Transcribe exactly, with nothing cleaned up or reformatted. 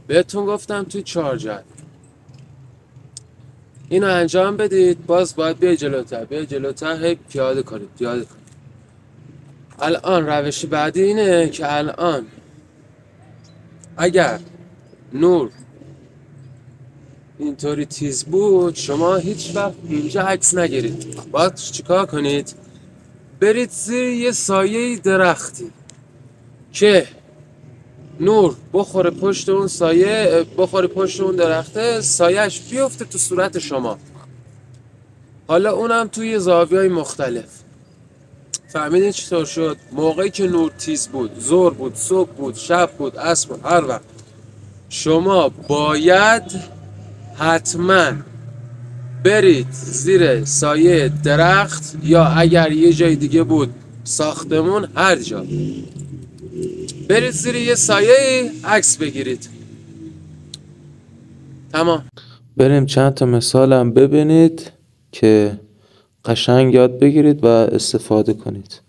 بهتون گفتم توی چارجر اینو انجام بدید. باز باید بیای جلوتر، بیای جلوتر، هی پیاده کنید پیاده کنید. الان روش بعدی اینه که الان اگر نور اینطوری تیز بود، شما هیچ وقت اینجا عکس نگیرید. باید چیکار کنید؟ برید زیر یه سایه درختی که نور بخوره پشت اون سایه، بخوره پشت اون درخته، سایهش بیفته تو صورت شما. حالا اونم توی زاویه‌های مختلف. فهمیدین چطور شد؟ موقعی که نور تیز بود، ظهر بود، صبح بود، شب بود، عصر بود، هر وقت، شما باید حتما برید زیر سایه درخت، یا اگر یه جای دیگه بود ساختمون، هر جا برید زیر یه سایه عکس بگیرید. تمام. بریم چند تا مثالم ببینید که قشنگ یاد بگیرید و استفاده کنید.